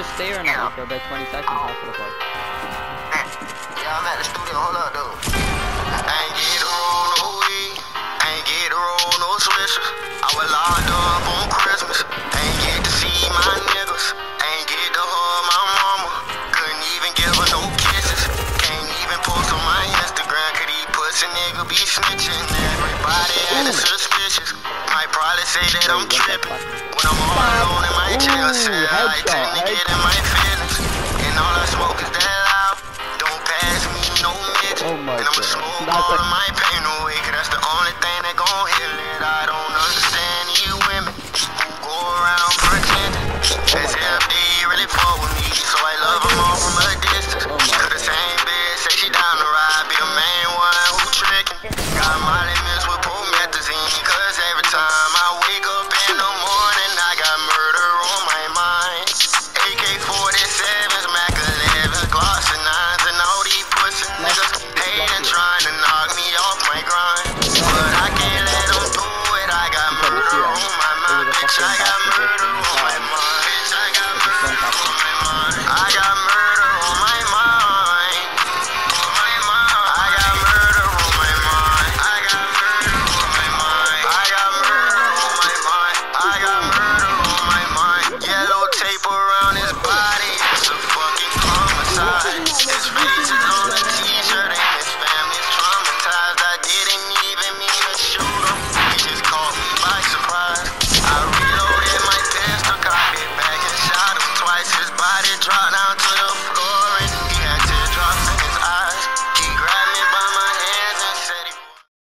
just stay or not for about 20 seconds after the play? Yeah, I'm at the studio. Hold up, though. I ain't get to roll no weed. I ain't get to roll no switches. I was locked up on Christmas. I ain't get to see my niggas. I ain't get to hug my mama. Couldn't even give her no kisses. Can't even post on my Instagram. Could he pussy nigga be snitching? Everybody acting suspicious. Might probably say that I'm tripping. When I'm all alone in my jail cell, I tend to get in my feelings. And all I smoke is that loud. Don't pass me no midget. And I'ma smoke all of my pain away, cause that's the only thing that gon' heal it. I don't understand you women who go around pretending as if they really fuck with me. So I love them all from a distance. Cause the same bitch say she down to ride, be the main one who trickin'. Got my limits with promethazine, cause every time I wake up in the morning, I got murder on my mind. AK-47s, Mac 11s, Glocks and 9s, and all these pussy niggas hating, trying to knock me off my grind. But I can't let them do it. I got murder on my mind, bitch. I got murder on my mind. Bitch, I got murder on my mind. I got murder on my mind. I got murder on my mind. I got murder on my mind. I got murder on my mind. I got murder on my mind. Yellow tape around his body. It's a fucking homicide. His face is on a t-shirt and his family's traumatized. I didn't even mean to shoot him. He just caught me by surprise. I reloaded my pistol, cocked it back and shot him twice. His body dropped.